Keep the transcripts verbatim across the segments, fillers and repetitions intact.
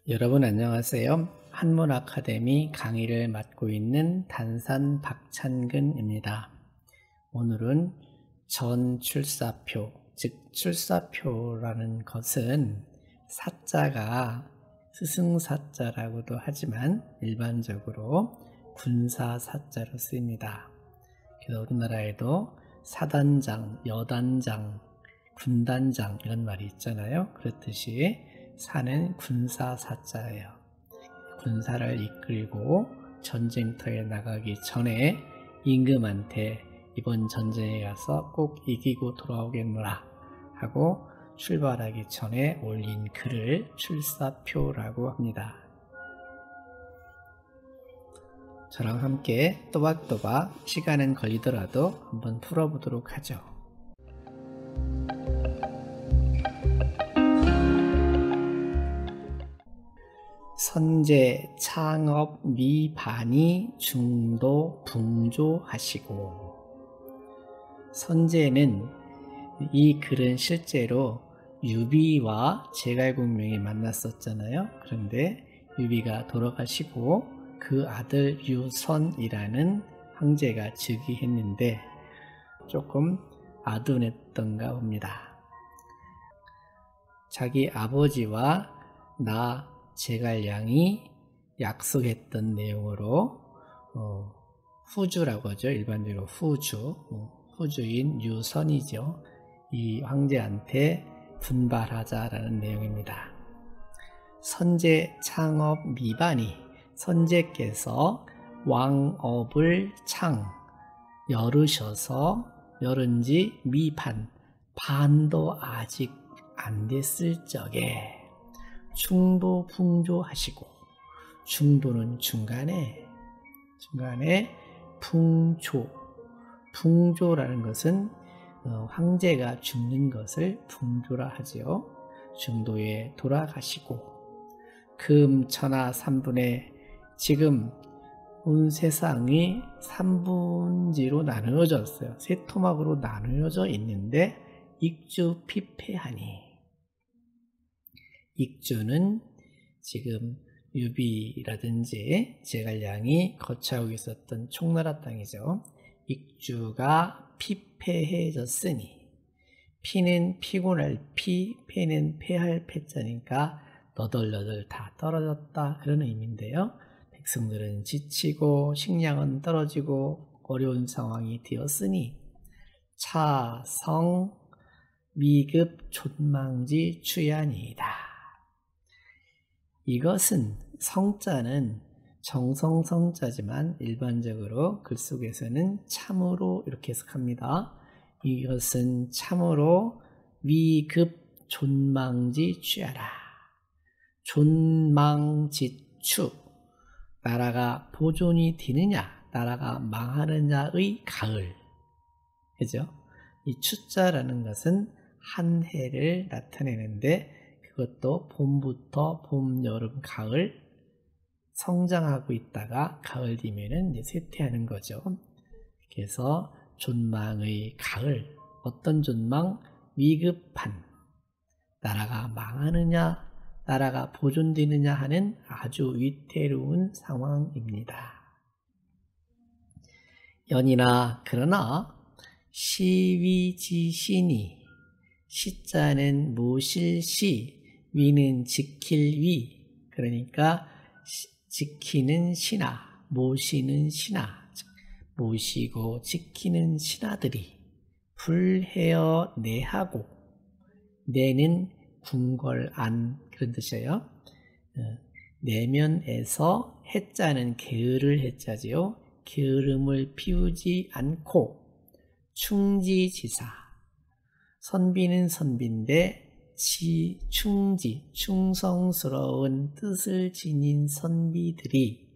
여러분 안녕하세요. 한문아카데미 강의를 맡고 있는 단산 박찬근입니다. 오늘은 전출사표, 즉 출사표라는 것은 사자가 스승사자라고도 하지만 일반적으로 군사사자로 쓰입니다. 그래서 우리나라에도 사단장, 여단장, 군단장 이런 말이 있잖아요. 그렇듯이 사는 군사사자예요. 군사를 이끌고 전쟁터에 나가기 전에 임금한테 이번 전쟁에 가서 꼭 이기고 돌아오겠노라 하고 출발하기 전에 올린 글을 출사표라고 합니다. 저랑 함께 또박또박 시간은 걸리더라도 한번 풀어보도록 하죠. 선제, 창업, 미반이, 중도, 붕조하시고. 선제는 이 글은 실제로 유비와 제갈공명이 만났었잖아요. 그런데 유비가 돌아가시고 그 아들 유선이라는 황제가 즉위했는데 조금 아둔했던가 봅니다. 자기 아버지와 나 제갈량이 약속했던 내용으로 어, 후주라고 하죠. 일반적으로 후주, 어, 후주인 유선이죠. 이 황제한테 분발하자라는 내용입니다. 선제, 창업, 미반이, 선제께서 왕업을 창, 열으셔서 열은지 미반, 반도 아직 안 됐을 적에 충도 풍조하시고, 충도는 중간에 중간에 풍조, 풍조라는 것은 어, 황제가 죽는 것을 풍조라 하지요. 중도에 돌아가시고, 금천하 삼분의 지금 온 세상이 삼분지로 나누어졌어요. 세 토막으로 나누어져 있는데 익주 피폐하니, 익주는 지금 유비라든지 제갈량이 거처하고 있었던 총나라 땅이죠. 익주가 피폐해졌으니, 피는 피곤할 피, 패는 패할 패자니까 너덜너덜 다 떨어졌다 그런 의미인데요. 백성들은 지치고 식량은 떨어지고 어려운 상황이 되었으니 차성 미급 촌망지 추야니이다. 이것은 성자는 정성성자지만 일반적으로 글 속에서는 참으로 이렇게 해석합니다. 이것은 참으로 위급 존망지 취하라. 존망지추, 나라가 보존이 되느냐, 나라가 망하느냐의 가을. 그죠? 이 추자라는 것은 한 해를 나타내는데 그것도 봄부터 봄, 여름, 가을 성장하고 있다가 가을 되면은 이제 쇠퇴하는 거죠. 그래서 존망의 가을, 어떤 존망? 위급한, 나라가 망하느냐, 나라가 보존되느냐 하는 아주 위태로운 상황입니다. 연이나 그러나 시위지시니, 시자는 모실시, 위는 지킬 위, 그러니까 지키는 신하, 모시는 신하, 모시고 지키는 신하들이 불해어 내하고, 내는 궁궐안 그런 뜻이에요. 내면에서 해자는 게으를 해자지요. 게으름을 피우지 않고 충지지사, 선비는 선비인데 지, 충지, 충성스러운 뜻을 지닌 선비들이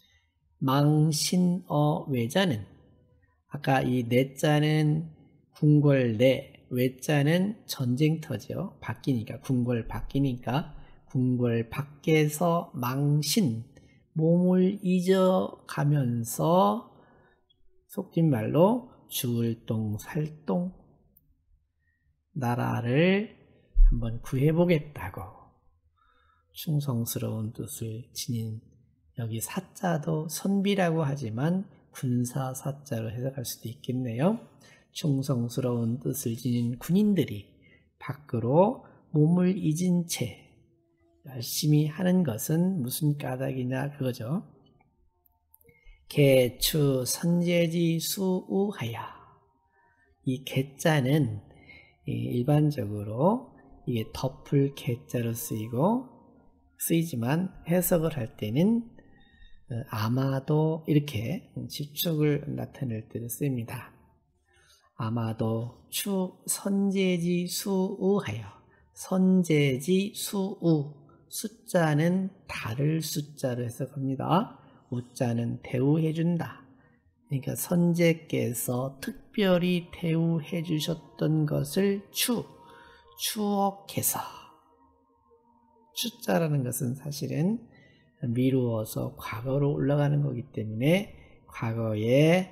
망신어 외자는, 아까 이 내자는 궁궐 내, 외자는 전쟁터죠. 바뀌니까, 궁궐 바뀌니까 궁궐 밖에서 망신, 몸을 잊어가면서 속된 말로 죽을 똥 살똥, 나라를 한번 구해보겠다고 충성스러운 뜻을 지닌, 여기 사자도 선비라고 하지만 군사 사자로 해석할 수도 있겠네요. 충성스러운 뜻을 지닌 군인들이 밖으로 몸을 잊은 채 열심히 하는 것은 무슨 까닭이냐 그거죠. 개추 선제지 수우하여. 이 개자는 일반적으로 이게 덮을 개자로 쓰이고 쓰이지만 해석을 할 때는 아마도 이렇게 집축을 나타낼 때도 씁니다. 아마도 추 선제지 수우하여. 선제지 수우. 숫자는 다를 숫자로 해석합니다. 우자는 대우해준다. 그러니까 선제께서 특별히 대우해 주셨던 것을 추, 추억해서. 추자라는 것은 사실은 미루어서 과거로 올라가는 거기 때문에 과거에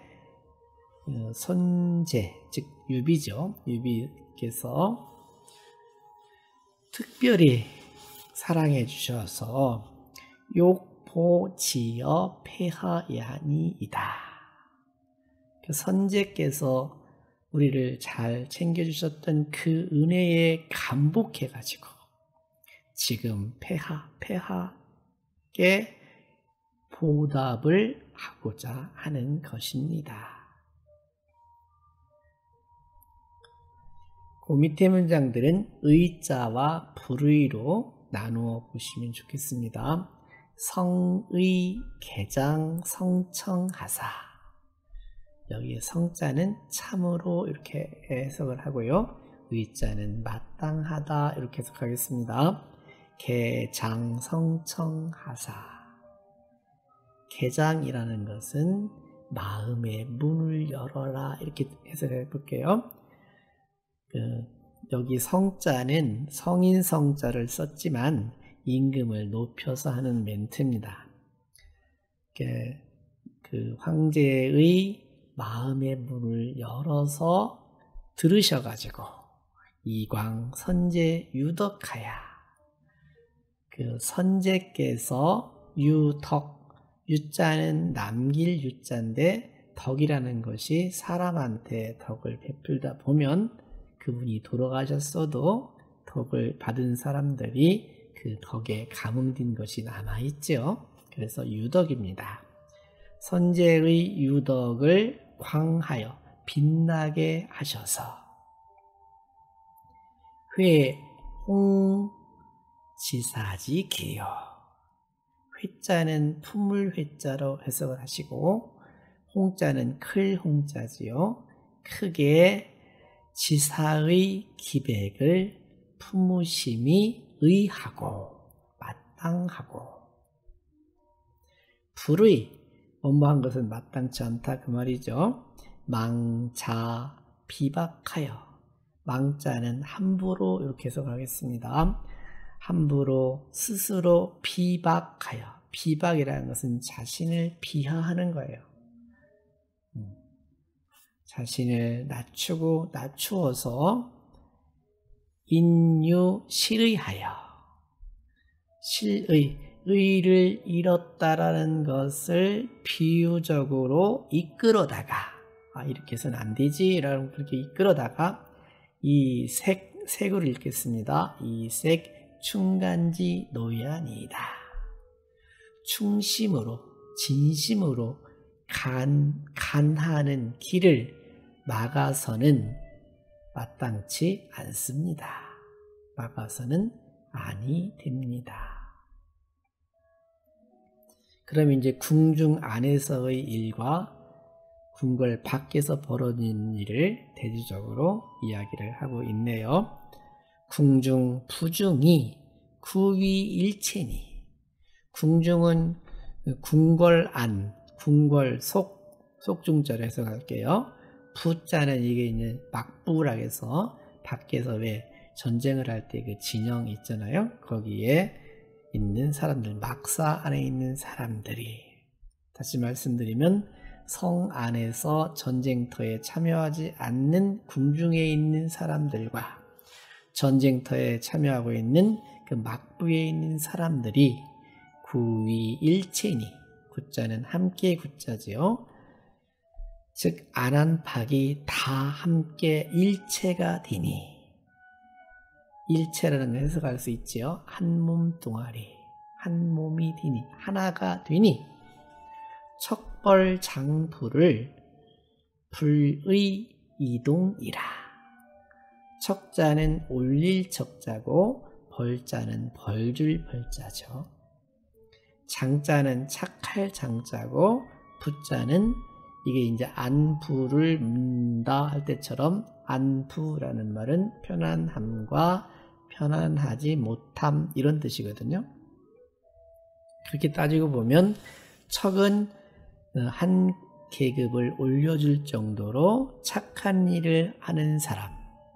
선제, 즉 유비죠. 유비께서 특별히 사랑해 주셔서 욕보지어 폐하야니이다. 선제께서 우리를 잘 챙겨주셨던 그 은혜에 감복해가지고 지금 폐하, 폐하께 보답을 하고자 하는 것입니다. 그 밑에 문장들은 의자와 불의로 나누어 보시면 좋겠습니다. 성의, 개장, 성청하사. 여기 성자는 참으로 이렇게 해석을 하고요. 의자는 마땅하다 이렇게 해석하겠습니다. 개장, 성청하사. 개장이라는 것은 마음의 문을 열어라 이렇게 해석해 볼게요. 그 여기 성자는 성인 성자를 썼지만 임금을 높여서 하는 멘트입니다. 그, 그 황제의 마음의 문을 열어서 들으셔가지고 이광 선제 유덕하야. 그 선제께서 유덕, 유자는 남길 유자인데 덕이라는 것이 사람한테 덕을 베풀다 보면 그분이 돌아가셨어도 덕을 받은 사람들이 그 덕에 감흥된 것이 남아있죠. 그래서 유덕입니다. 선제의 유덕을 광하여 빛나게 하셔서 회, 홍, 지사지 개요. 회자는 품을 회자로 해석을 하시고 홍자는 클 홍자지요. 크게 지사의 기백을 품으심이 의하고 마땅하고. 불의, 원모한 것은 마땅치 않다 그 말이죠. 망자, 비박하여. 망자는 함부로 이렇게 해석하겠습니다. 함부로 스스로 비박하여. 비박이라는 것은 자신을 비하하는 거예요. 자신을 낮추고 낮추어서 인유 실의하여. 실의, 의를 잃었다라는 것을 비유적으로 이끌어다가, 아, 이렇게 해서는 안 되지 라고 그렇게 이끌어다가 이 색, 색으로 읽겠습니다. 이 색 충간지 노야니이다. 충심으로, 진심으로 간, 간하는 길을 막아서는 마땅치 않습니다. 막아서는 아니 됩니다. 그럼 이제 궁중 안에서의 일과 궁궐 밖에서 벌어진 일을 대조적으로 이야기를 하고 있네요. 궁중 부중이 구위일체니. 궁중은 궁궐 안, 궁궐 속, 속중자로 해석할게요. 부자는 이게 이제 막부라고 해서 밖에서 왜 전쟁을 할 때 그 진영 있잖아요. 거기에 있는 사람들, 막사 안에 있는 사람들이. 다시 말씀드리면 성 안에서 전쟁터에 참여하지 않는 궁중에 있는 사람들과 전쟁터에 참여하고 있는 그 막부에 있는 사람들이 구위일체니, 구자는 함께 구자지요. 즉 안안박이 다 함께 일체가 되니, 일체라는 걸 해석할 수 있지요. 한 몸 동아리, 한 몸이 되니, 하나가 되니 척벌장불을 불의 이동이라. 척자는 올릴 척자고 벌자는 벌줄 벌자죠. 장자는 착할 장자고 부자는 이게 이제 안부를 문다 할 때처럼 안부라는 말은 편안함과 편안하지 못함 이런 뜻이거든요. 그렇게 따지고 보면 척은 한 계급을 올려줄 정도로 착한 일을 하는 사람.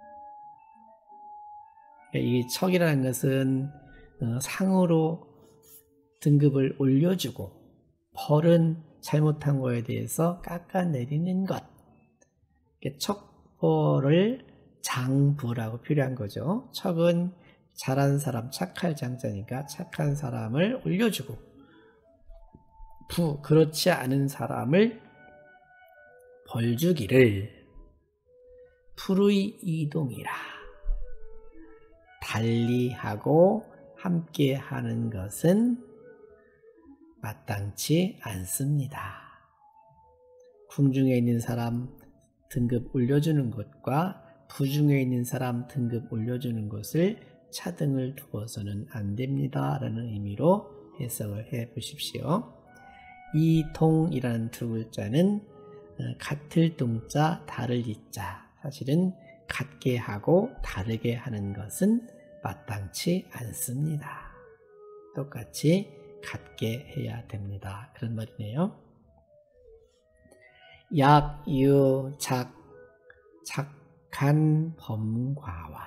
이 척이라는 것은 상으로 등급을 올려주고 벌은 잘못한 거에 대해서 깎아내리는 것. 척벌을 장부라고 표현한 거죠. 척은 잘한 사람, 착할 장자니까 착한 사람을 올려주고, 부, 그렇지 않은 사람을 벌주기를 불의 이동이라. 달리하고 함께 하는 것은 마땅치 않습니다. 궁중에 있는 사람 등급 올려주는 것과 부중에 있는 사람 등급 올려주는 것을 차등을 두어서는 안 됩니다 라는 의미로 해석을 해 보십시오. 이동이라는 두 글자는 같을 동자 다를 이자, 사실은 같게 하고 다르게 하는 것은 마땅치 않습니다. 똑같이 같게 해야 됩니다. 그런 말이네요. 약, 유, 작, 착한 범과와,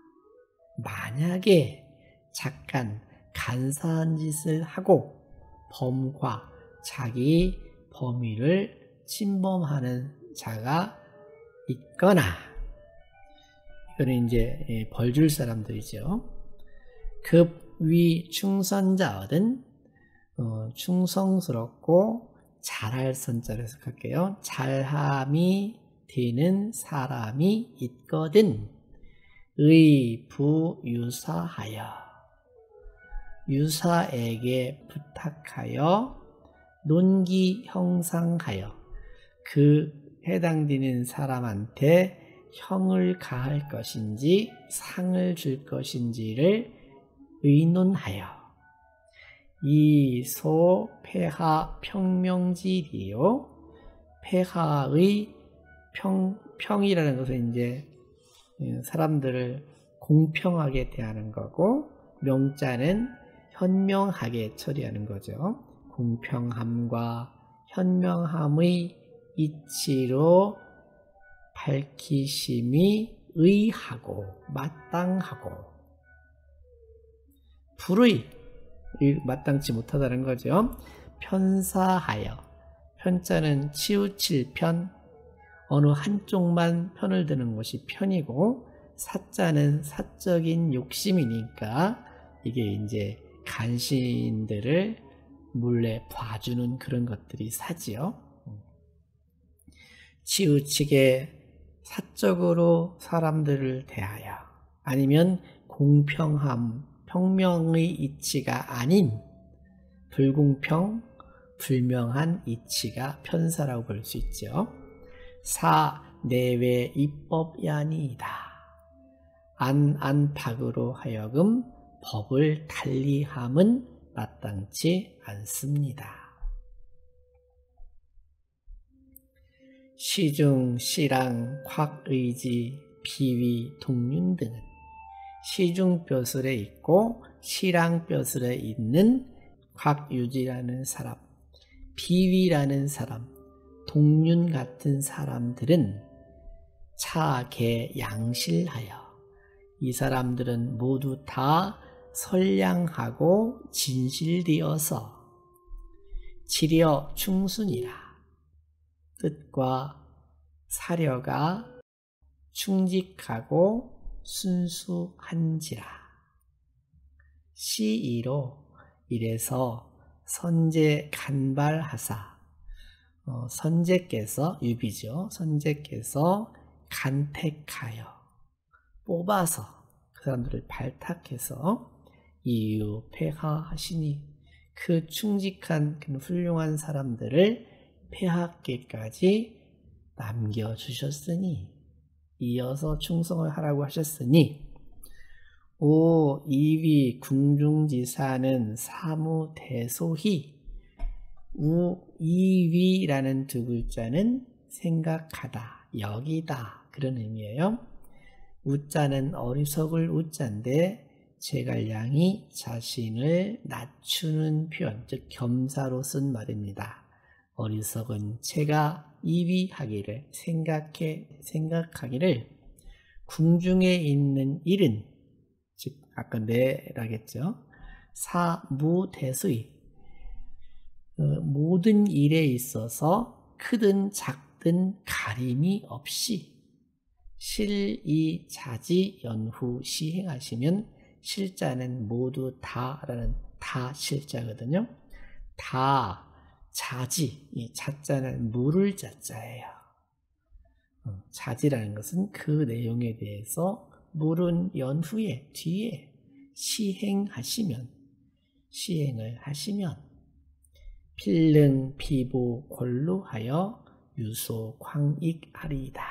만약에 착한 간사한 짓을 하고 범과, 자기 범위를 침범하는 자가 있거나, 이거는 이제 벌줄 사람들이죠. 급위 충선자거든, 어, 충성스럽고 잘할 선자로 해석할게요. 잘함이 되는 사람이 있거든. 의, 부, 유사하여, 유사에게 부탁하여 논기 형상하여 그 해당되는 사람한테 형을 가할 것인지 상을 줄 것인지를 의논하여, 이소 폐하 평명지리요. 폐하의 평, 평이라는 것은 이제 사람들을 공평하게 대하는 거고, 명자는 현명하게 처리하는 거죠. 공평함과 현명함의 이치로 밝히심이 의하고 마땅하고, 불의, 마땅치 못하다는 거죠. 편사하여, 편자는 치우칠 편, 어느 한쪽만 편을 드는 것이 편이고, 사자는 사적인 욕심이니까 이게 이제 간신들을 몰래 봐주는 그런 것들이 사지요. 치우치게 사적으로 사람들을 대하여, 아니면 공평함, 평명의 이치가 아닌 불공평, 불명한 이치가 편사라고 볼 수 있죠. 사, 내외 입법야니이다. 안, 안팎으로 하여금 법을 달리함은 마땅치 않습니다. 시중, 시랑, 콱의지, 비위, 동륜 등은 시중뼈슬에 있고 시랑뼈슬에 있는 곽유지라는 사람, 비위라는 사람, 동륜 같은 사람들은 차계 양실하여, 이 사람들은 모두 다 선량하고 진실되어서 치려 충순이라, 뜻과 사려가 충직하고 순수한지라. 시이로 이래서 선제 간발하사 어, 선제께서 유비죠. 선제께서 간택하여 뽑아서 그 사람들을 발탁해서 이유 폐하하시니 그 충직한 그 훌륭한 사람들을 폐하께까지 남겨주셨으니 이어서 충성을 하라고 하셨으니 오 이위 궁중지사는 사무대소히 우 이위라는 두 글자는 생각하다, 여기다 그런 의미예요. 우자는 어리석을 우자인데 제갈량이 자신을 낮추는 표현, 즉 겸사로 쓴 말입니다. 어리석은 채가 이위하기를 생각해 생각하기를 궁중에 있는 일은 즉 아까 내라겠죠. 사무대수의 어, 모든 일에 있어서 크든 작든 가림이 없이 실이 자지 연후 시행하시면 실자는 모두 다라는 다 실자거든요. 다 자지 이 자자는 물을 자자예요. 어, 자지라는 것은 그 내용에 대해서 물은 연후에 뒤에 시행하시면 시행을 하시면 필능 피부 골루하여 유소 광익하리이다.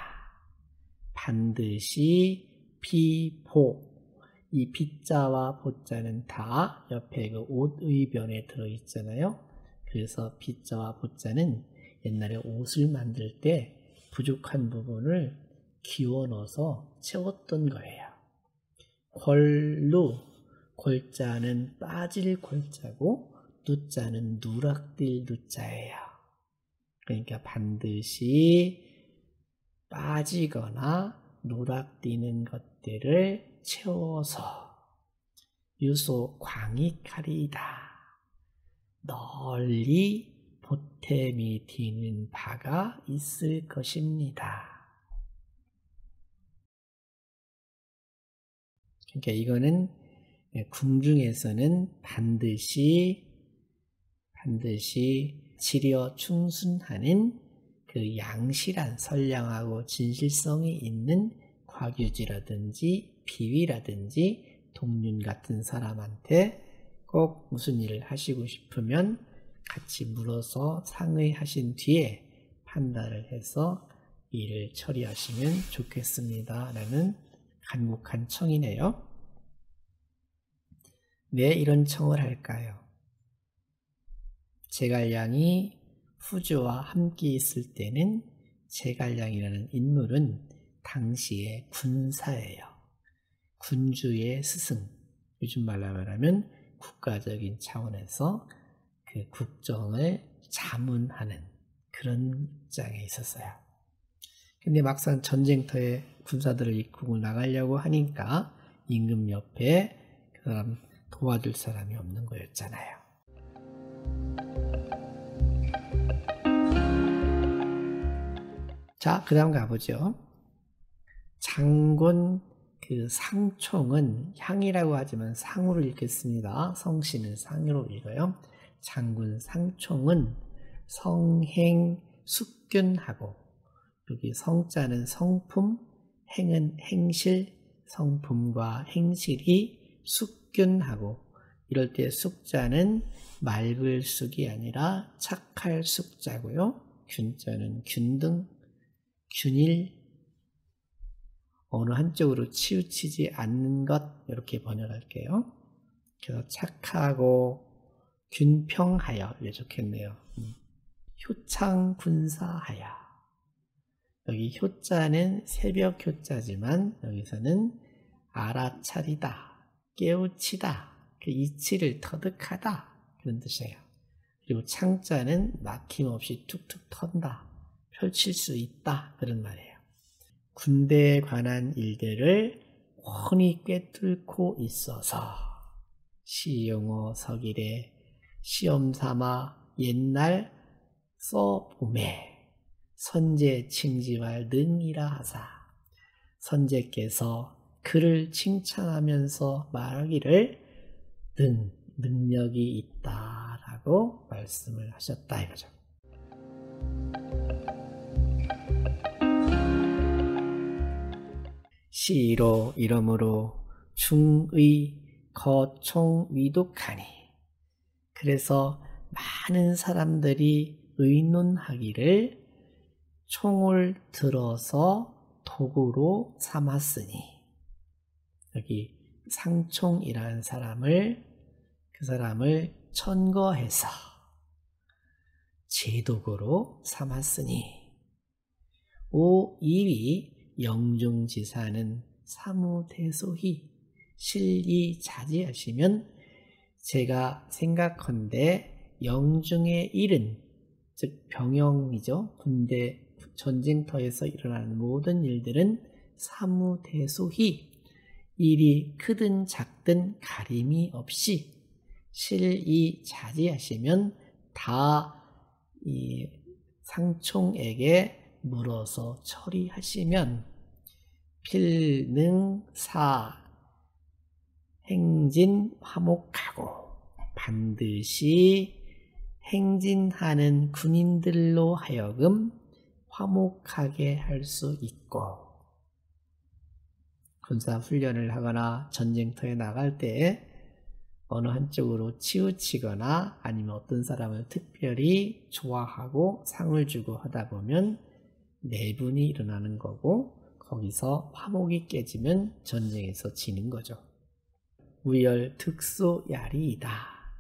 반드시 비보 이 비자와 보자는 다 옆에 그 옷의변에 들어있잖아요. 그래서 비자와 보자는 옛날에 옷을 만들 때 부족한 부분을 기워 넣어서 채웠던 거예요. 골루 골자는 빠질 골자고 누자는 누락될 누자예요. 그러니까 반드시 빠지거나 누락되는 것들을 채워서 유소 광익하리이다. 널리 보탬이 되는 바가 있을 것입니다. 그러니까 이거는 궁중에서는 반드시 반드시 지려 충순하는 그 양실한 선량하고 진실성이 있는 과규지라든지 비위라든지 동륜 같은 사람한테 꼭 무슨 일을 하시고 싶으면 같이 물어서 상의하신 뒤에 판단을 해서 일을 처리하시면 좋겠습니다. 라는 간곡한 청이네요. 왜 이런 청을 할까요? 제갈량이 후주와 함께 있을 때는 제갈량이라는 인물은 당시의 군사예요. 군주의 스승, 요즘 말로 말하면 국가적인 차원에서 그 국정을 자문하는 그런 입장에 있었어요. 근데 막상 전쟁터에 군사들을 이끌고 나가려고 하니까 임금 옆에 그 사람 도와줄 사람이 없는 거였잖아요. 자, 그 다음 가보죠. 장군 그 상총은 향이라고 하지만 상으로 읽겠습니다. 성씨는 상으로 읽어요. 장군 상총은 성행 숙균하고 여기 성자는 성품, 행은 행실, 성품과 행실이 숙균하고 이럴 때 숙자는 맑을 숙이 아니라 착할 숙자고요. 균자는 균등, 균일, 어느 한쪽으로 치우치지 않는 것 이렇게 번역할게요. 그래서 착하고 균평하여 이렇게 좋겠네요. 효창군사하여 여기 효자는 새벽 효자지만 여기서는 알아차리다, 깨우치다, 그 이치를 터득하다 그런 뜻이에요. 그리고 창자는 막힘없이 툭툭 턴다, 펼칠 수 있다 그런 말이에요. 군대에 관한 일들을 훤히 꿰뚫고 있어서 시용어 서길에 시험삼아 옛날 써봄에 선제 칭지할 능이라 하사 선제께서 그를 칭찬하면서 말하기를 등 능력이 있다라고 말씀을 하셨다 이거죠. 시로 이러므로 중의 거총 위독하니. 그래서 많은 사람들이 의논하기를 총을 들어서 도구로 삼았으니, 여기 상총이라는 사람을 그 사람을 천거해서 제도구로 삼았으니, 오 일이 영중지사는 사무대소히 실이 자지하시면 제가 생각컨대 영중의 일은, 즉 병영이죠. 군대 전쟁터에서 일어나는 모든 일들은 사무대소히 일이 크든 작든 가림이 없이 실이 자지하시면 다 이 상총에게 물어서 처리하시면 필능사 행진 화목하고 반드시 행진하는 군인들로 하여금 화목하게 할 수 있고, 군사 훈련을 하거나 전쟁터에 나갈 때 어느 한쪽으로 치우치거나 아니면 어떤 사람을 특별히 좋아하고 상을 주고 하다 보면 내분이 일어나는 거고, 거기서 화목이 깨지면 전쟁에서 지는 거죠. 우열 득소 야리이다.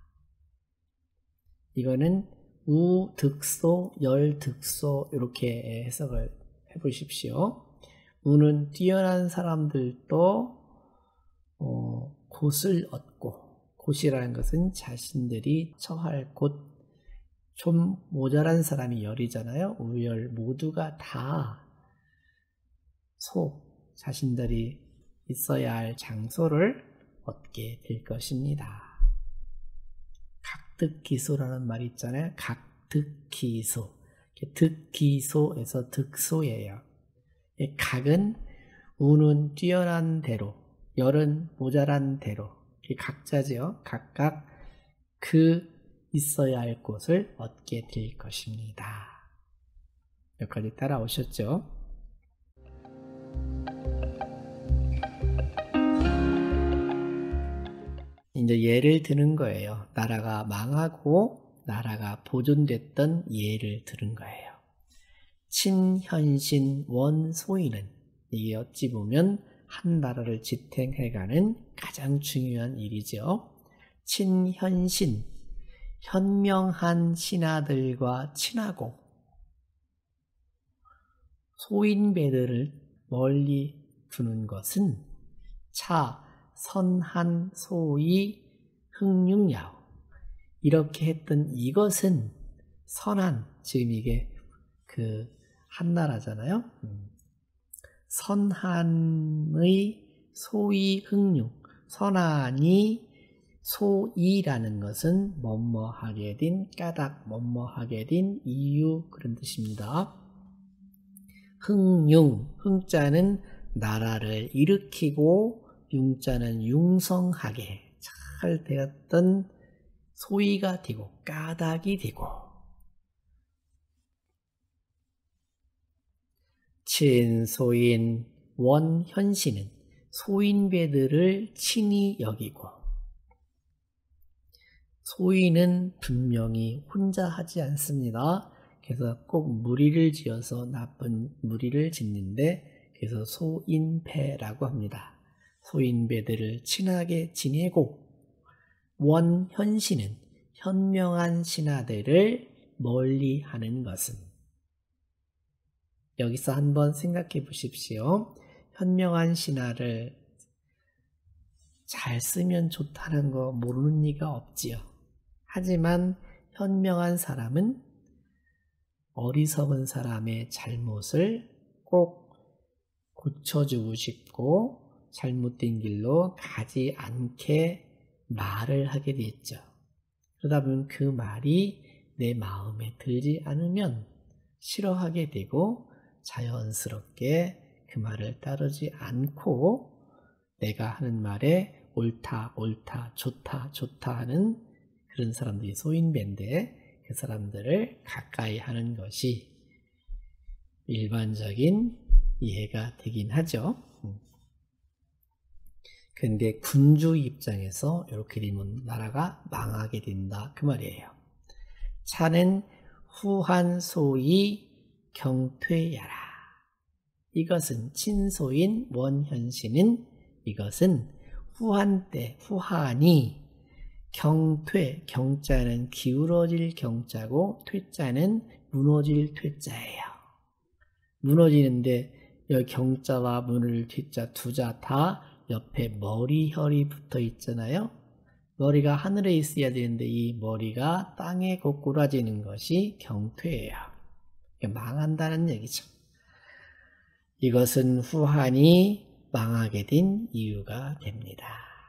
이거는 우 득소 열 득소 이렇게 해석을 해보십시오. 우는 뛰어난 사람들도 어, 곳을 얻고, 곳이라는 것은 자신들이 처할 곳, 좀 모자란 사람이 열이잖아요. 우열 모두가 다 소, 자신들이 있어야 할 장소를 얻게 될 것입니다. 각득기소라는 말이 있잖아요. 각득기소. 득기소에서 득소예요. 각은 우는 뛰어난 대로, 열은 모자란 대로, 각자지요. 각각 그 있어야 할 곳을 얻게 될 것입니다. 여기까지 따라오셨죠? 이제 예를 드는 거예요. 나라가 망하고 나라가 보존됐던 예를 들은 거예요. 친현신 원소인은, 이게 어찌 보면 한 나라를 지탱해가는 가장 중요한 일이죠. 친현신, 현명한 신하들과 친하고 소인배들을 멀리 두는 것은 차 선한 소위 흥육야오. 이렇게 했던 이것은 선한, 지금 이게 그 한나라잖아요. 선한의 소위 흥육, 선한이 소이라는 것은 뭐뭐하게 된 까닭, 뭐뭐하게 된 이유, 그런 뜻입니다. 흥융, 흥자는 나라를 일으키고 융자는 융성하게 잘 되었던 소위가 되고 까닭이 되고, 친소인 원현신은 소인배들을 친히 여기고, 소인은 분명히 혼자 하지 않습니다. 그래서 꼭 무리를 지어서 나쁜 무리를 짓는데, 그래서 소인패라고 합니다. 소인배들을 친하게 지내고, 원현신은 현명한 신하들을 멀리 하는 것은, 여기서 한번 생각해 보십시오. 현명한 신하를 잘 쓰면 좋다는 거 모르는 리가 없지요. 하지만 현명한 사람은 어리석은 사람의 잘못을 꼭 고쳐주고 싶고 잘못된 길로 가지 않게 말을 하게 되었죠. 그러다 보면 그 말이 내 마음에 들지 않으면 싫어하게 되고, 자연스럽게 그 말을 따르지 않고 내가 하는 말에 옳다, 옳다, 좋다, 좋다 하는 그런 사람들이 소인배인데 그 사람들을 가까이 하는 것이 일반적인 이해가 되긴 하죠. 근데 군주 입장에서 이렇게 되면 나라가 망하게 된다 그 말이에요. 차는 후한소이 경퇴야라. 이것은 친소인 원현씨는 이것은 후한 때 후한이 경퇴, 경자는 기울어질 경자고 퇴자는 무너질 퇴자예요. 무너지는데 여기 경자와 무너질 퇴자 두 자 다 옆에 머리혈이 붙어 있잖아요. 머리가 하늘에 있어야 되는데 이 머리가 땅에 고꾸라지는 것이 경퇴예요. 망한다는 얘기죠. 이것은 후한이 망하게 된 이유가 됩니다.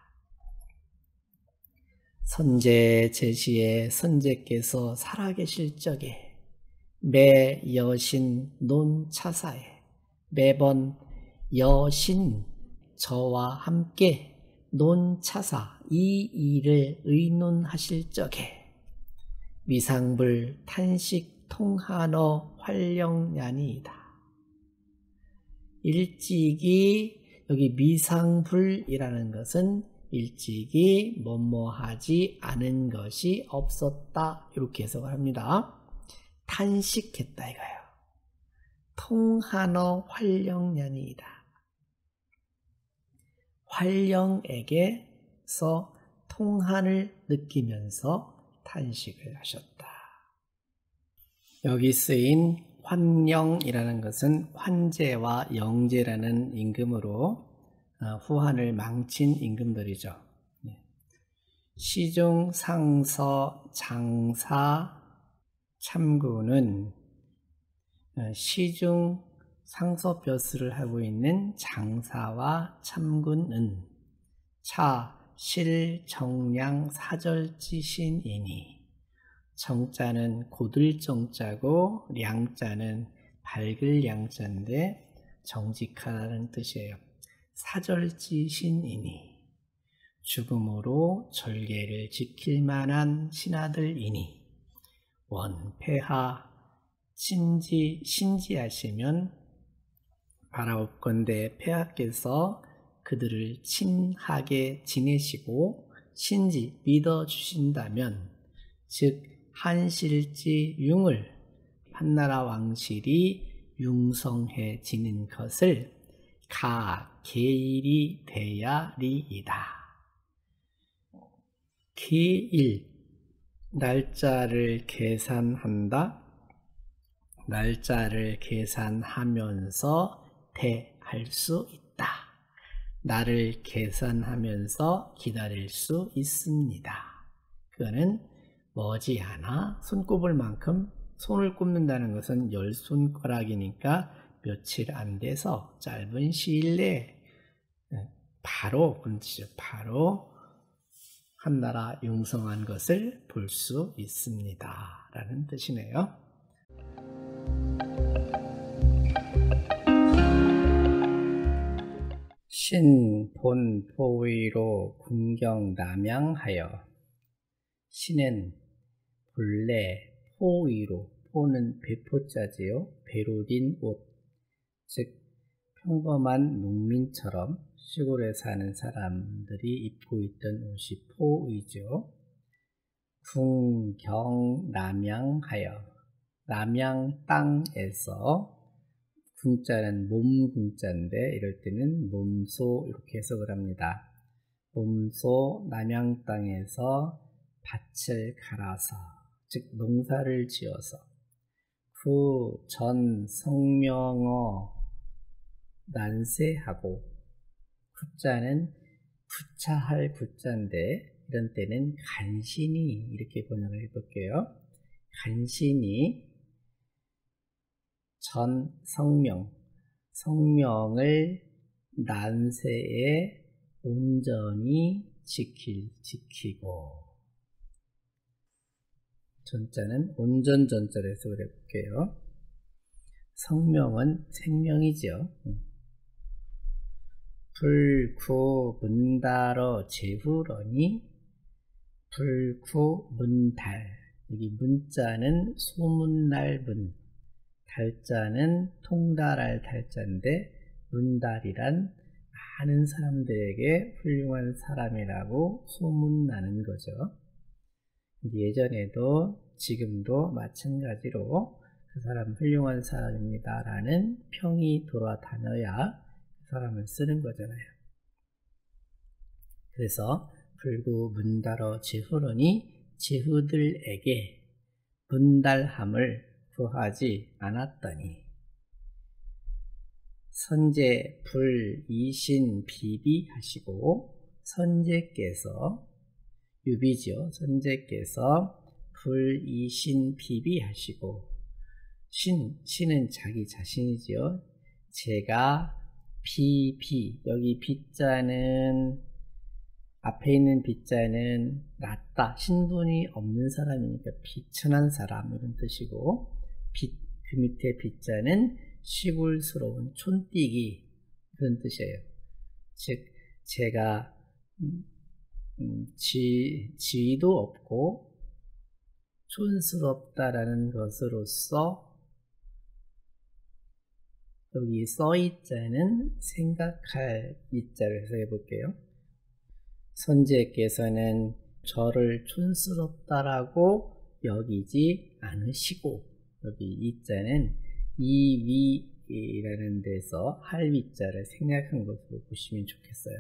선제 제시에 선제께서 살아계실 적에 매 여신 논차사에 매번 여신 저와 함께 논차사 이 일을 의논하실 적에 미상불 탄식 통한어 활령야니이다. 일찍이 여기 미상불이라는 것은 일찍이 뭐뭐하지 않은 것이 없었다 이렇게 해석을 합니다. 탄식했다 이거예요. 통한어 활령야니이다. 활령에게서 통한을 느끼면서 탄식을 하셨다. 여기 쓰인 환영이라는 것은 환제와 영제라는 임금으로 후한을 망친 임금들이죠. 시중, 상서, 장사, 참구는 시중 상서벼슬을 하고 있는 장사와 참군은 차, 실, 정량, 사절지신이니 정자는 고들 정자고 량자는 밝을 량자인데 정직하다는 뜻이에요. 사절지신이니 죽음으로 절개를 지킬 만한 신하들이니 원폐하 신지, 신지하시면 바라옵건대 폐하께서 그들을 친하게 지내시고 신지 믿어주신다면 즉 한실지 융을 한나라 왕실이 융성해지는 것을 가 계일이 되야리이다. 계일 날짜를 계산한다. 날짜를 계산하면서 대할 수 있다. 나를 계산하면서 기다릴 수 있습니다. 그거는 머지않아 손 꼽을 만큼 손을 꼽는다는 것은 열 손가락이니까 며칠 안 돼서 짧은 시일 내에 바로 그런 뜻이죠. 바로 한나라 융성한 것을 볼 수 있습니다. 라는 뜻이네요. 신, 본, 포의로 군경 남양하여 신은 본래 포의로 포는 배포자지요. 배로 딘 옷, 즉 평범한 농민처럼 시골에 사는 사람들이 입고 있던 옷이 포의죠. 궁경 남양하여 남양 땅에서 궁자는 몸궁자인데 이럴 때는 몸소 이렇게 해석을 합니다. 몸소 남양 땅에서 밭을 갈아서 즉 농사를 지어서 구 전 성명어 난세하고 구자는 구차할 구자인데 이런 때는 간신히 이렇게 번역을 해볼게요. 간신히 전 성명 성명을 난세에 온전히 지킬 지키고 전자는 온전 전자로 해석을 해볼게요. 성명은 생명이죠. 불구 문달어 제후러니 불구 문달. 여기 문자는 소문날 문, 달자는 통달할 달자인데 문달이란 많은 사람들에게 훌륭한 사람이라고 소문나는 거죠. 예전에도 지금도 마찬가지로 그 사람 훌륭한 사람입니다 라는 평이 돌아다녀야 그 사람을 쓰는 거잖아요. 그래서 불구 문달어 제후러니 제후들에게 문달함을 구하지 않았더니 선제 불이신 비비하시고 선제께서 유비죠. 선제께서 불이신 비비하시고 신, 신은 자기 자신이지요. 제가 비비, 여기 비자는 앞에 있는 비자는 낫다, 신분이 없는 사람이니까 비천한 사람 이런 뜻이고 비, 그 밑에 비자는 시골스러운 촌띠기 그런 뜻이에요. 즉 제가 음, 음, 지, 지위도 없고 촌스럽다라는 것으로서 여기 써있자는 생각할 이자를 해석해 볼게요. 선제께서는 저를 촌스럽다라고 여기지 않으시고 여기 이자는 이위라는 데서 할위자를 생략한 것으로 보시면 좋겠어요.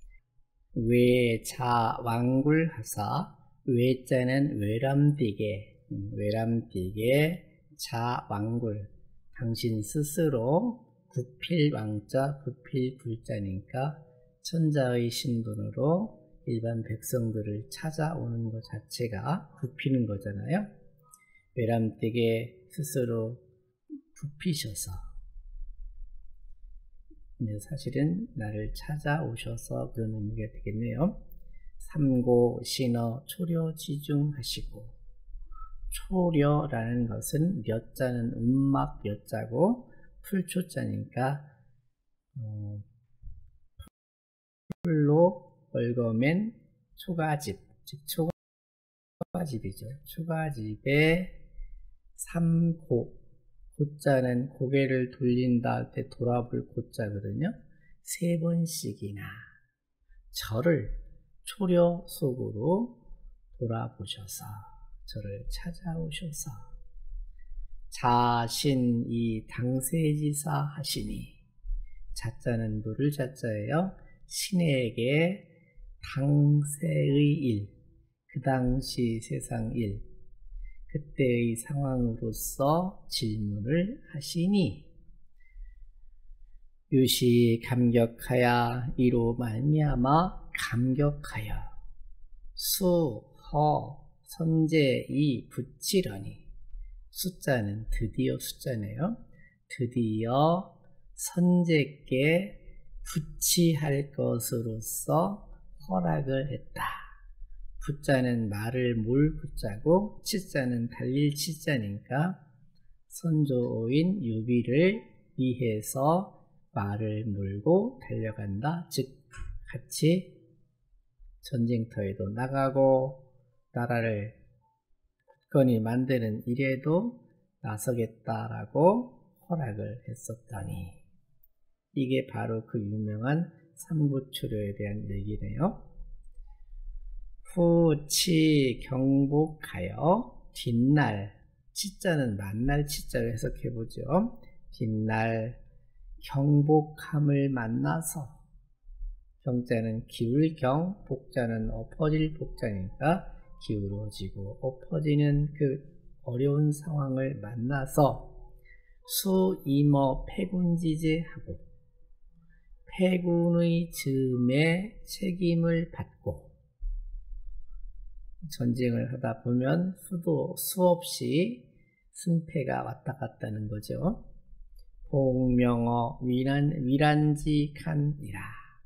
외자 왕굴하사 외자는 외람되게 외람되게 자 왕굴 당신 스스로 구필 왕자 구필 불자니까 천자의 신분으로 일반 백성들을 찾아오는 것 자체가 굽히는 거잖아요. 외람되게 스스로 굽히셔서 사실은 나를 찾아오셔서 그런 의미가 되겠네요. 삼고 신어 초려 지중하시고 초려라는 것은 몇 자는 음막 몇 자고 풀초자니까 어, 풀로 얽어맨 초가집, 즉 초가집이죠. 초가집에 삼고, 고자는 고개를 돌린다 할 때 돌아볼 고자거든요. 세 번씩이나 저를 초려 속으로 돌아보셔서 저를 찾아오셔서 자신이 당세지사 하시니 자자는 물을 자자예요. 신에게 당세의 일, 그 당시 세상 일, 그때의 상황으로서 질문을 하시니 유시 감격하여 이로 말미암아 감격하여 수허 선제이 붙이려니 숫자는 드디어 숫자네요. 드디어 선제께 붙이할 것으로서 허락을 했다. 붙자는 말을 몰 붙자고 치자는 달릴 치자니까 선조인 유비를 위해서 말을 몰고 달려간다. 즉 같이 전쟁터에도 나가고 나라를 굳건히 만드는 일에도 나서겠다라고 허락을 했었더니 이게 바로 그 유명한 삼부초려에 대한 얘기네요. 후치 경복하여 뒷날, 치자는 만날 치자를 해석해보죠. 뒷날 경복함을 만나서 경자는 기울경, 복자는 엎어질 복자니까 기울어지고 엎어지는 그 어려운 상황을 만나서 수임어 패군지제하고 패군의 즈음에 책임을 받고 전쟁을 하다 보면 수도 수없이 승패가 왔다 갔다는 거죠. 복명어 위란, 위란지간이라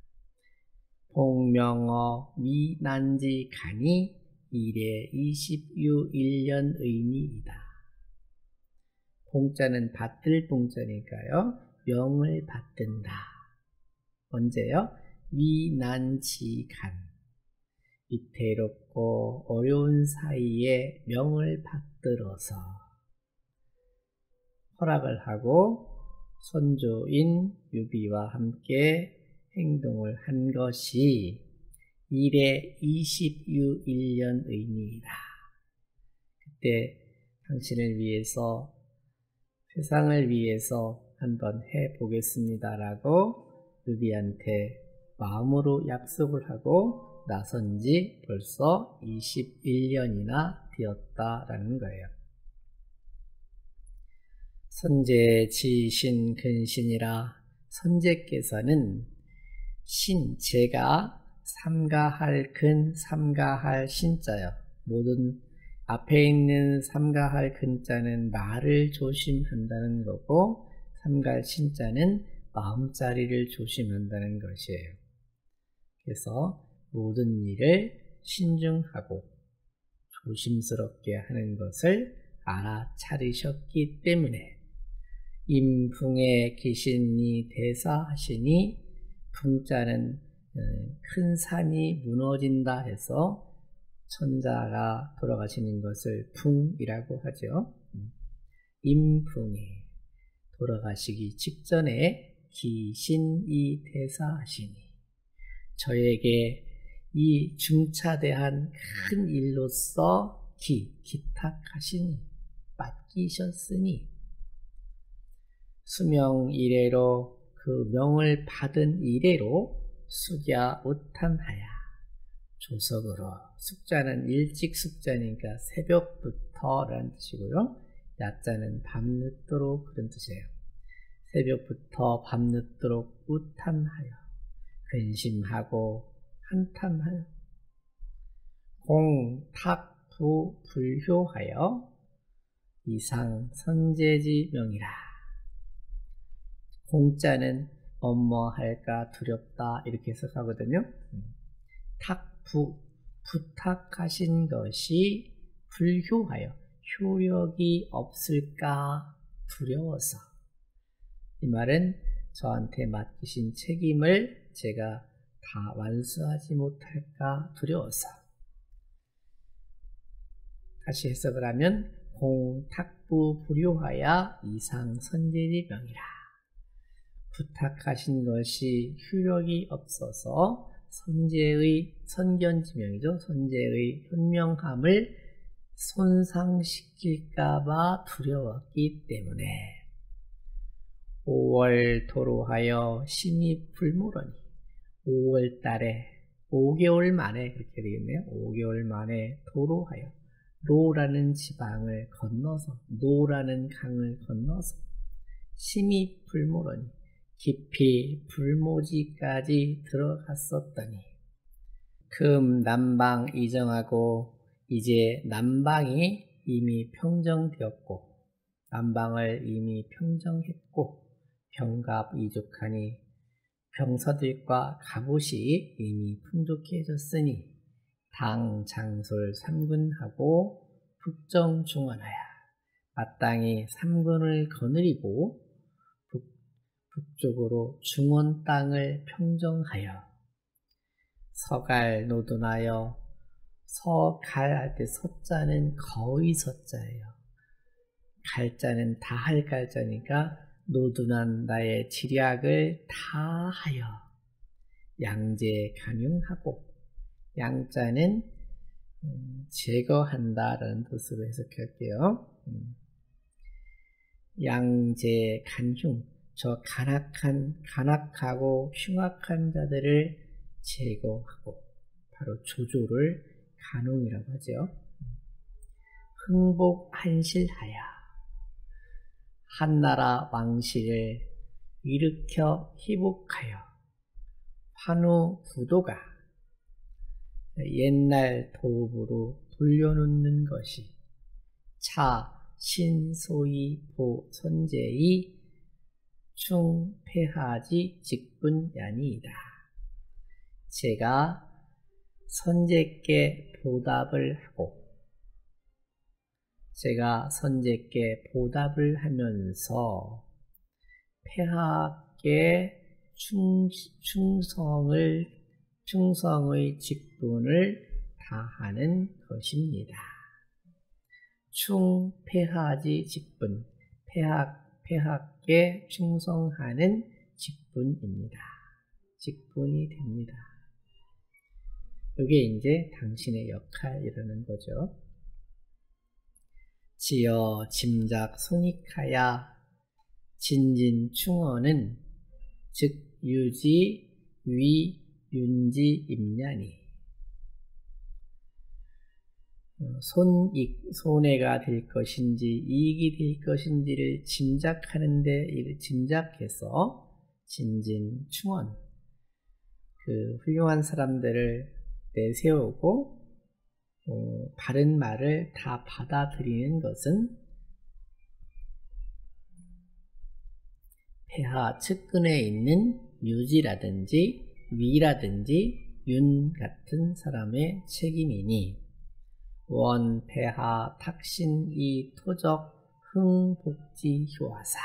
복명어 위난지간이 일에 이십육 년 의미이다. 봉자는 받들 봉자니까요. 명을 받든다. 언제요? 위난지간 위태롭고 어려운 사이에 명을 받들어서 허락을 하고 선조인 유비와 함께 행동을 한 것이 이래 이십육 년의니이다. 그때 당신을 위해서 세상을 위해서 한번 해보겠습니다라고 유비한테 마음으로 약속을 하고 나선 지 벌써 이십일 년이나 되었다라는 거예요. 선제 지신 근신이라 선제께서는 신, 제가 삼가할 근, 삼가할 신자요. 모든 앞에 있는 삼가할 근자는 말을 조심한다는 거고 삼가할 신자는 마음자리를 조심한다는 것이에요. 그래서 모든 일을 신중하고 조심스럽게 하는 것을 알아차리셨기 때문에 임풍에 기신이 대사하시니 풍자는 큰 산이 무너진다 해서 천자가 돌아가시는 것을 풍이라고 하죠. 임풍에 돌아가시기 직전에 기신이 대사하시니 저에게 이 중차대한 큰 일로서 기, 기탁하시니 맡기셨으니 수명 이래로 그 명을 받은 이래로 숙야 우탄하야 조석으로 숙자는 일찍 숙자니까 새벽부터 라는 뜻이고요. 야자는 밤늦도록 그런 뜻이에요. 새벽부터 밤늦도록 우탄하여 근심하고 한탄하여 공, 탁, 부, 불효하여 이상 선제지 명이라. 공자는 뭐뭐할까 두렵다 이렇게 해석하거든요. 탁부, 부탁하신 것이 불효하여 효력이 없을까 두려워서. 이 말은 저한테 맡기신 책임을 제가 다 완수하지 못할까 두려워서. 다시 해석을 하면 공탁부 불효하여 이상 선제지 명이라. 부탁하신 것이 효력이 없어서 선제의 선견지명이죠. 선제의 현명함을 손상시킬까봐 두려웠기 때문에 오월 도로하여 심히 불모러니 오월 달에 오 개월 만에 그렇게 되겠네요. 오 개월 만에 도로하여 로라는 지방을 건너서 노라는 강을 건너서 심히 불모러니 깊이 불모지까지 들어갔었더니 금 남방 이정하고 이제 남방이 이미 평정되었고 남방을 이미 평정했고 병갑 이족하니 병서들과 갑옷이 이미 풍족해졌으니 당 장솔 삼군하고 북정 중원하여 마땅히 삼군을 거느리고 북쪽으로 중원 땅을 평정하여 서갈 노둔하여 서갈 할 때 서자는 거의 서자예요. 갈자는 다할 갈자니까 노둔한 나의 지략을 다하여 양제 간용하고 양자는 음, 제거한다라는 뜻으로 해석할게요. 음. 양제 간흉 저 간악한, 간악하고 흉악한 자들을 제거하고 바로 조조를 간웅이라고 하죠. 흥복한실하여 한나라 왕실을 일으켜 희복하여 환우 부도가 옛날 도읍으로 돌려놓는 것이 차 신소이 보 선제의 충패하지 직분야니이다. 제가 선제께 보답을 하고 제가 선제께 보답을 하면서 폐하께 충, 충성을, 충성의 직분을 다하는 것입니다. 충, 폐하지 직분, 폐학, 폐학에 충성하는 직분입니다. 직분이 됩니다. 이게 이제 당신의 역할이라는 거죠. 지어 짐작 손익하야 진진충언은 즉 유지 위 윤지 임냐니 손익, 손해가 될 것인지 이익이 될 것인지를 짐작하는데 짐작해서 진진충언 그 훌륭한 사람들을 내세우고 어, 바른 말을 다 받아들이는 것은 폐하 측근에 있는 유지라든지 위라든지 윤 같은 사람의 책임이니 원 폐하 탁신이 토적 흥복지 효하사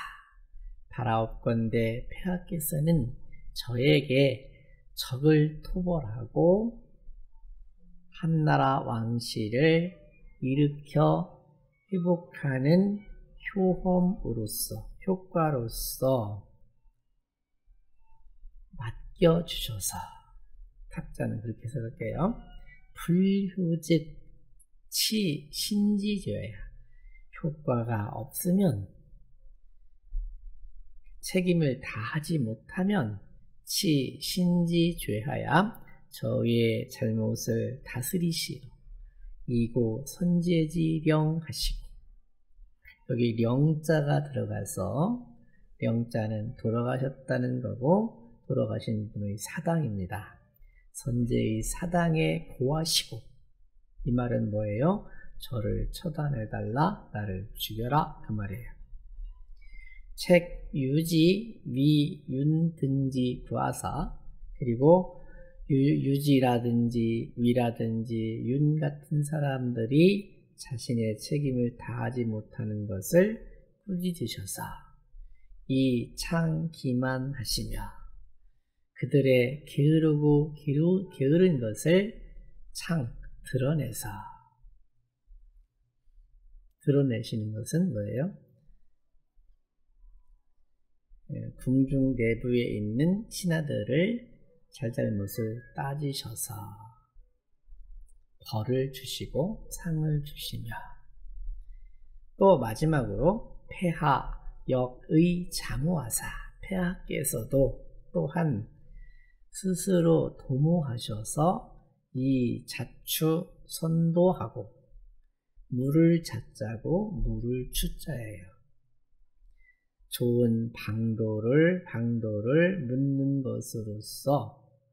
바라옵건대 폐하께서는 저에게 적을 토벌하고 한나라 왕실을 일으켜 회복하는 효험으로서 효과로서 맡겨주셔서 탁자는 그렇게 해석할게요. 불효즉 치 신지죄야 효과가 없으면 책임을 다하지 못하면 치 신지죄하야 저의 잘못을 다스리시오. 이고 선제지령 하시고 여기 령자가 들어가서 령자는 돌아가셨다는 거고 돌아가신 분의 사당입니다. 선제의 사당에 고하시고 이 말은 뭐예요? 저를 처단해달라 나를 죽여라 그 말이에요. 책 유지 위 윤 등지 구하사 그리고 유, 유지라든지 위라든지 윤 같은 사람들이 자신의 책임을 다하지 못하는 것을 꾸짖으셔서 이 창 기만하시며 그들의 게으르고 게으, 게으른 것을 창 드러내서 드러내시는 것은 뭐예요? 궁중 내부에 있는 신하들을 잘잘못을 따지셔서 벌을 주시고 상을 주시며 또 마지막으로 폐하 역의 자무하사 폐하께서도 또한 스스로 도모하셔서 이 자추 선도하고 물을 자자고 물을 추자예요. 좋은 방도를 방도를 묻는 것으로서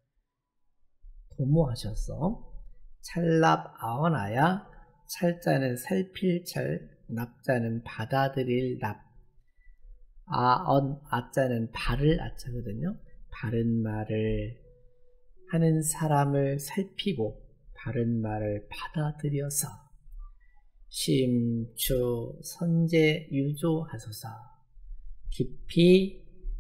도모하셔서 찰납 아언하야 찰자는 살필 찰 납자는 받아들일 납 아언 아자는 바를 아자거든요. 바른 말을 하는 사람을 살피고 바른 말을 받아들여서 심추 선제 유조하소서 깊이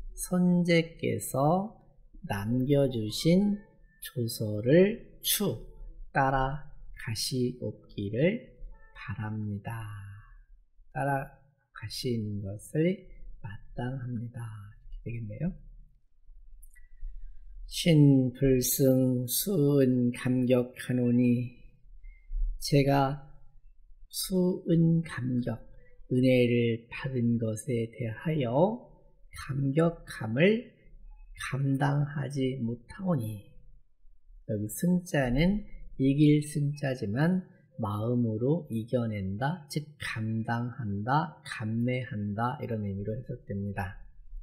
선제께서 남겨주신 조서를 추 따라 가시옵기를 바랍니다. 따라 가시는 것을 마땅합니다. 이렇게 되겠네요. 신불승 수은 감격하노니 제가 수은 감격 은혜를 받은 것에 대하여 감격함을 감당하지 못하오니 여기 승자는 이길 승자지만 마음으로 이겨낸다, 즉 감당한다, 감내한다 이런 의미로 해석됩니다.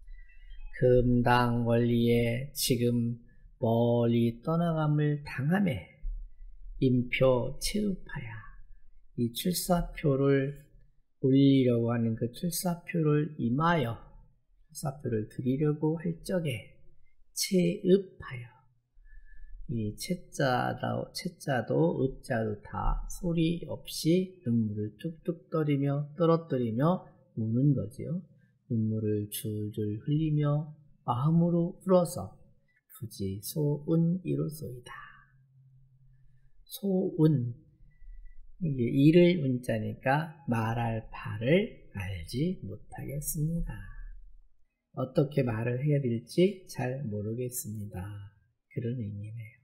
금당 원리에 지금 멀리 떠나감을 당함에 인표 체읍하야 이 출사표를 올리려고 하는 그 출사표를 임하여 출사표를 드리려고 할 적에 체읍하여 이 채자도, 채자도 읍자도 다 소리 없이 눈물을 뚝뚝 떨이며 떨어뜨리며 우는 거지요. 눈물을 줄줄 흘리며 마음으로 울어서 부지 소운 이루소이다. 소운, 이게 이를 운자니까 말할 바를 알지 못하겠습니다. 어떻게 말을 해야 될지 잘 모르겠습니다. 그런 의미네요.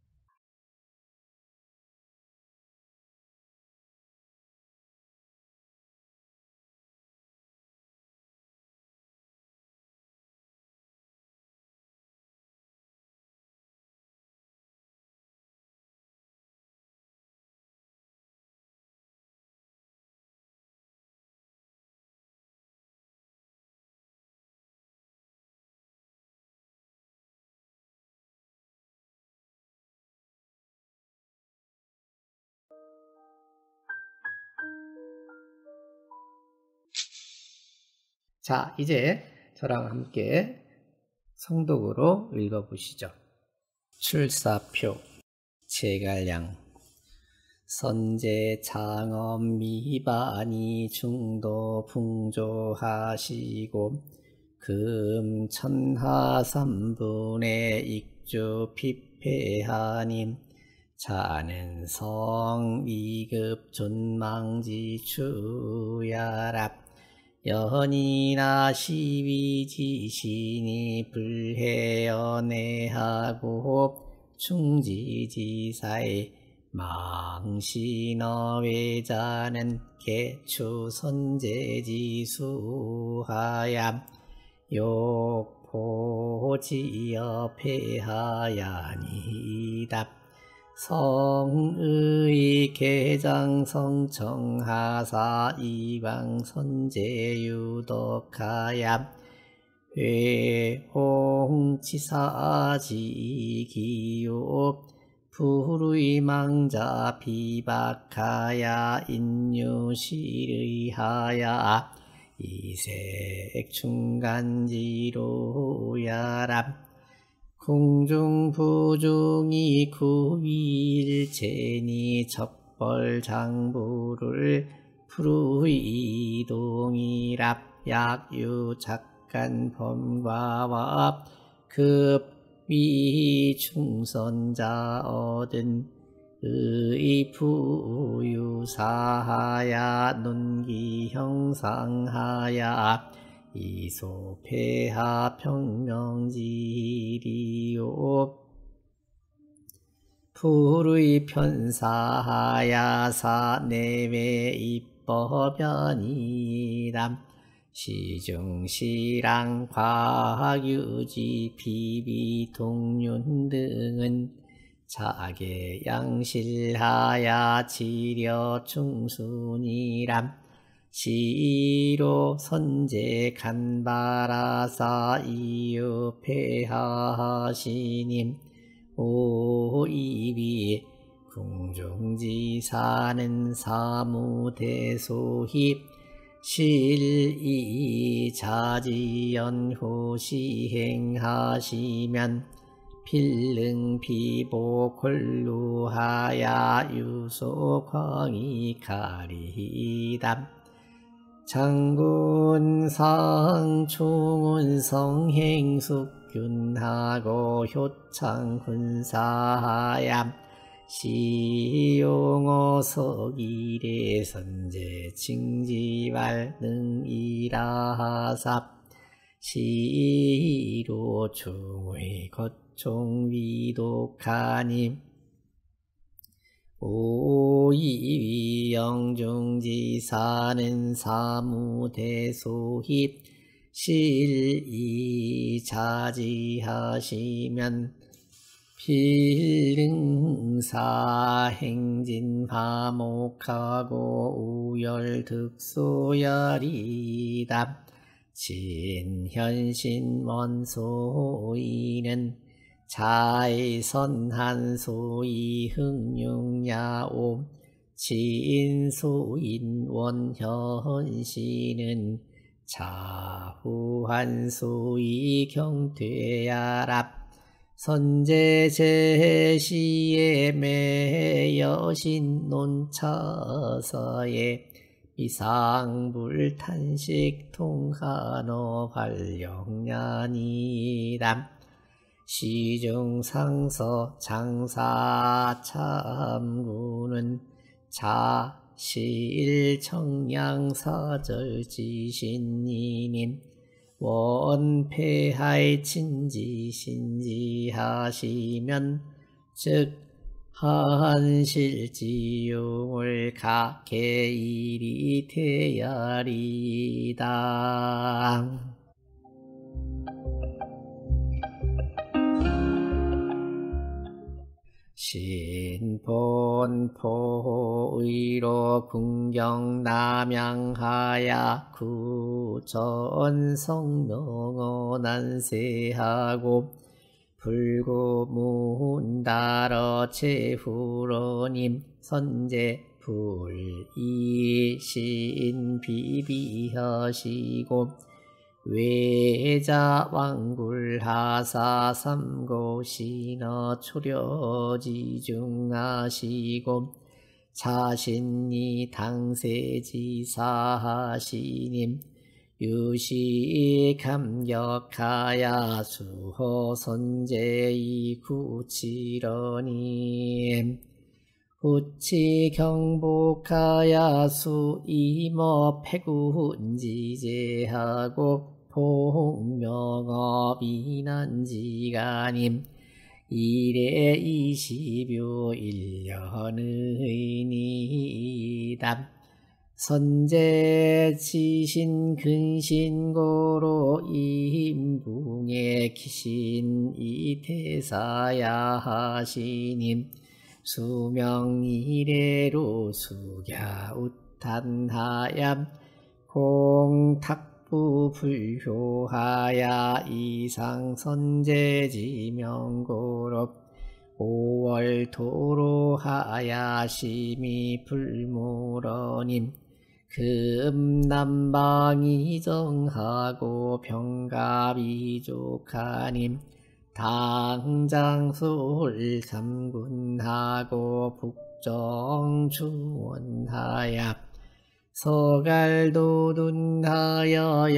자, 이제 저랑 함께 성독으로 읽어보시죠. 출사표 제갈량 선제 창업 미반이 중도 풍조하시고 금 천하 삼분의 익주 피폐하님 자는 성 이급 존망지 추야랍 연이나 시위지신이 불해연애하고 충지지사의 망신어외자는 개추선제지수하얌 욕포지어 폐하야니답 성의 개장성청하사 이방선제유덕하얌 회홍치사지기요 불의망자 비박하야 인유실의하야 이색충간지로야람 궁중부중이 구일체니 첩벌장부를 푸르이동이랍 약유작간 범과와 급위충선자 얻은 의부유사하야 논기형상하야 이소폐하 평명지리요 불의 편사하야 사내외 입법연이람 시중시랑 과학유지 비비동륜 등은 자계 양실하야 지려 충순이람 시로 선제 간바라사 이유폐하시님 오이비 궁중지사는 사무대소희 실이자지연후 시행하시면 필릉비보골루하야 유소광이 가리담 장군상 충운성행숙균하고 효창군사하얌 시용어석일의 선제 징지발 능이라삽 시로 충의 거총위독하님 오이위 영중지사는 사무대소힙 실이자지하시면 필릉사 행진화목하고 우열득소야리답 진현신원소이는 자의선한소이 흥룡야옴 지인소인원현시는 자후한소이 경퇴야랍 선제제시에 매여신 논차서에 이상불탄식 통한어 발령냐니담 시중상서 장사참구는 자실청량사절지신이님 원폐하의 친지신지하시면 즉 한실지용을 각개일이 되야리다. 신본포의로 궁경남양하야 구전성명어 난세하고 불구문다러 제후로님 선제 불이신 비비하시고 외자왕굴하사 삼고신어 초려지중하시고 자신이 당세지사하시님 유시 감격하야 수호선제이 구치러님 후치 경복하야 수이모 패군지제하고 폭명어 비난지가님 일에 이십여 일년의니담 선제 지신 근신고로 임붕의 기신 이태사야 하시님 수명 이래로 수갸우탄하얌 공탁부 불효하야 이상선제지명고로 오월 도로하야 심히 불무러님 금남방이 정하고 병갑이족하님 당장솔 삼군하고 북정주원하야 서갈도둔하여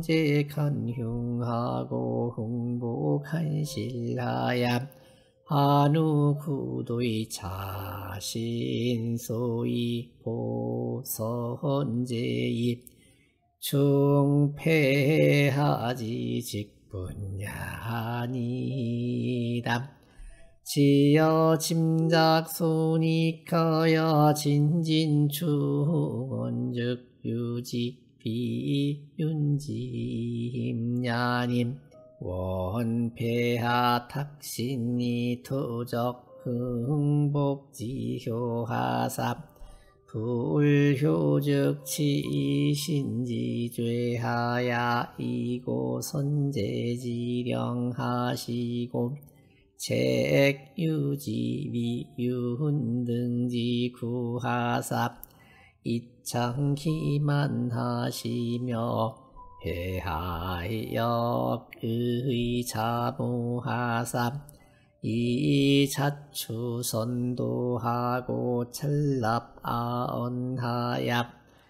영재간흉하고 흥복한실하야 한우구도의 자신소이 보선제이 충패하지 직분야니담 지어 짐작손이 커여 진진충원즉 유지비윤지임야님 원폐하 탁신이 토적 흥복지효하삼 불효즉 치신지죄하야 이고 선제지령하시고 책유지비윤등지 구하삽 이창기만하시며 회하역의 자무하삼 이자추선도하고 찰납아언하야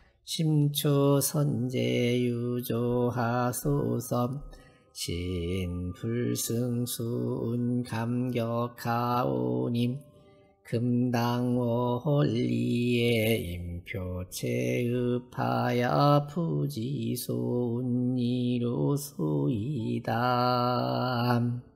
심초선제유조하소섬 신불승수운 감격하오님 금당원리에 임표체읍하야 부지소운이로소이다.